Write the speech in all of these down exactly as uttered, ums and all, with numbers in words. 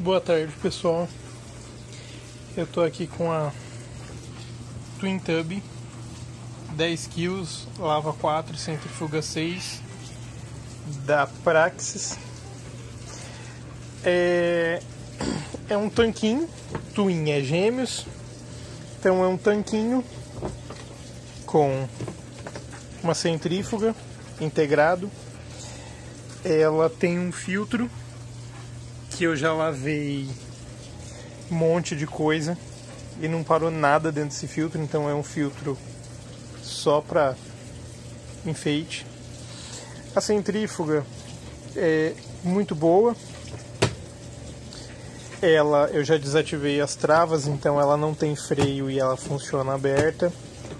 Boa tarde, pessoal. Eu tô aqui com a Twin Tub dez quilos, lava quatro, centrifuga seis da Praxis. É, é um tanquinho, Twin é gêmeos, então é um tanquinho com uma centrífuga integrado. Ela tem um filtro que eu já lavei um monte de coisa e não parou nada dentro desse filtro, então é um filtro só para enfeite. A centrífuga é muito boa. Ela, eu já desativei as travas, então ela não tem freio e ela funciona aberta.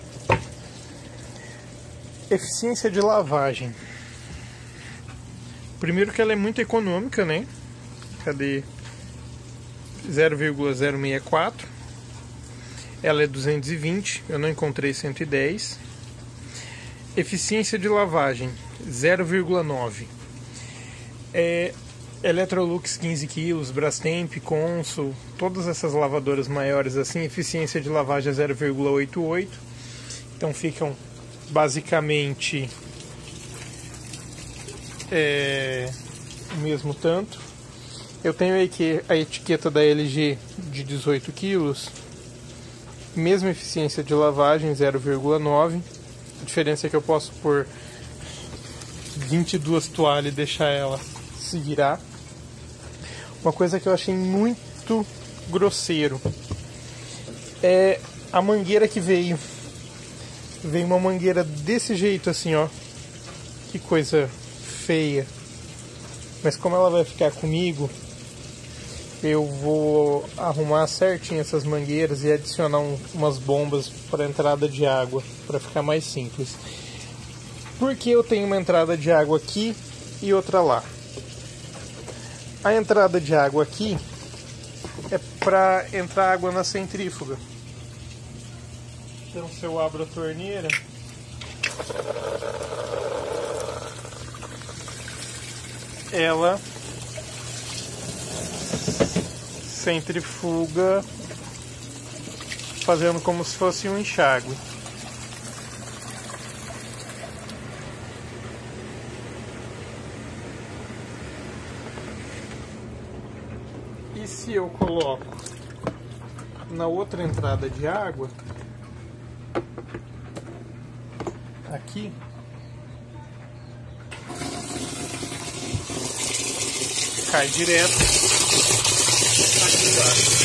Eficiência de lavagem. Primeiro que ela é muito econômica, né? Cadê? zero vírgula zero sessenta e quatro. Ela é duzentos e vinte, eu não encontrei cento e dez. Eficiência de lavagem zero vírgula nove. É, Electrolux quinze quilos, Brastemp, Consul, todas essas lavadoras maiores assim, eficiência de lavagem é zero vírgula oitenta e oito. Então ficam basicamente é, o mesmo tanto. Eu tenho aqui a etiqueta da L G de dezoito quilos, mesma eficiência de lavagem, zero vírgula nove. A diferença é que eu posso pôr vinte e duas toalhas e deixar ela se virar. Uma coisa que eu achei muito grosseiro é a mangueira que veio. Veio uma mangueira desse jeito assim, ó. Que coisa feia. Mas como ela vai ficar comigo, eu vou arrumar certinho essas mangueiras e adicionar um, umas bombas para entrada de água, para ficar mais simples. Porque eu tenho uma entrada de água aqui e outra lá. A entrada de água aqui é para entrar água na centrífuga. Então, se eu abro a torneira, ela centrifuga fazendo como se fosse um enxágue. E se eu coloco na outra entrada de água, aqui, cai direto aqui embaixo.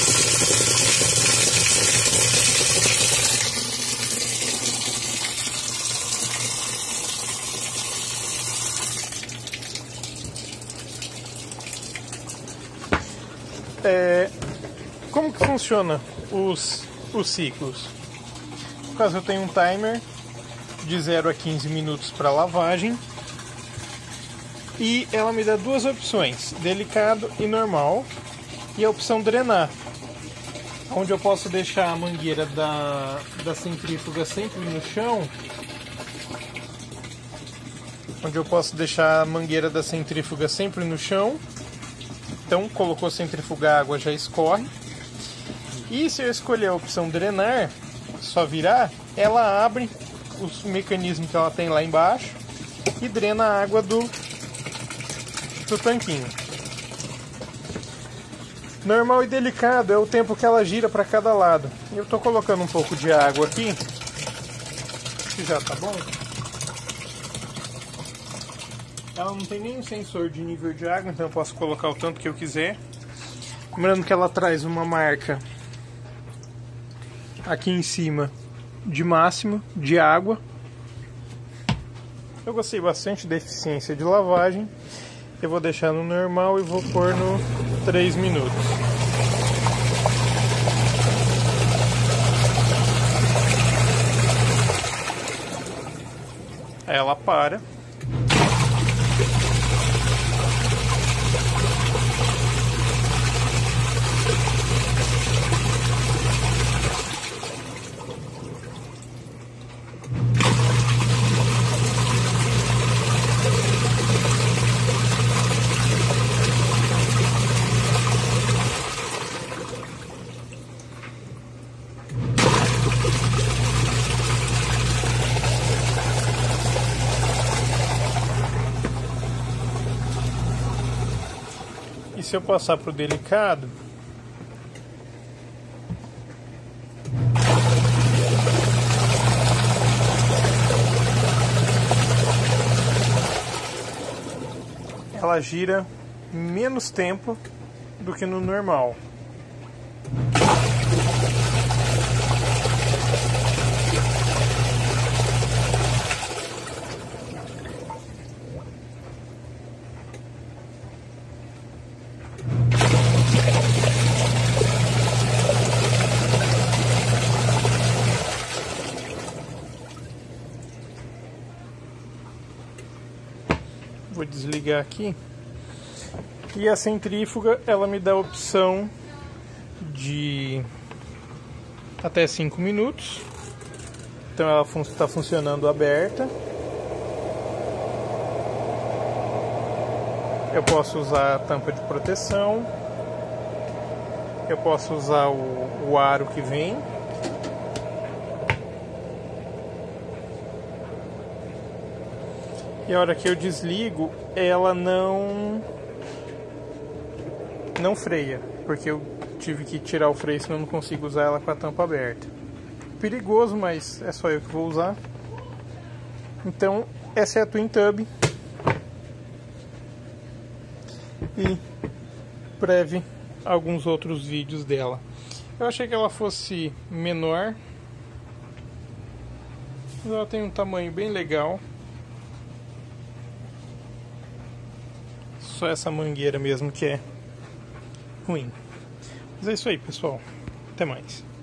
É, como que funciona os, os ciclos? No caso, eu tenho um timer de zero a quinze minutos para lavagem e ela me dá duas opções, delicado e normal, e a opção drenar, onde eu posso deixar a mangueira da, da centrífuga sempre no chão, onde eu posso deixar a mangueira da centrífuga sempre no chão. Então, colocou centrifugar, a água já escorre. E se eu escolher a opção drenar, só virar, ela abre o mecanismo que ela tem lá embaixo e drena a água do, do tanquinho. Normal e delicado é o tempo que ela gira para cada lado. Eu estou colocando um pouco de água aqui, que já tá bom. Ela não tem nenhum sensor de nível de água, então eu posso colocar o tanto que eu quiser. Lembrando que ela traz uma marca aqui em cima de máximo de água. Eu gostei bastante da eficiência de lavagem. Eu vou deixar no normal e vou pôr no três minutos. Aí ela para. se eu passar pro delicado, ela gira menos tempo do que no normal. Vou desligar aqui. E a centrífuga, ela me dá a opção de até cinco minutos. Então ela está fun- funcionando aberta. Eu posso usar a tampa de proteção. Eu posso usar o, o aro que vem. E a hora que eu desligo, ela não não freia, porque eu tive que tirar o freio, senão eu não consigo usar ela com a tampa aberta. Perigoso, mas é só eu que vou usar. Então, essa é a Twin Tub. E breve alguns outros vídeos dela. Eu achei que ela fosse menor, mas ela tem um tamanho bem legal. Só essa mangueira mesmo que é ruim. Mas é isso aí, pessoal. Até mais.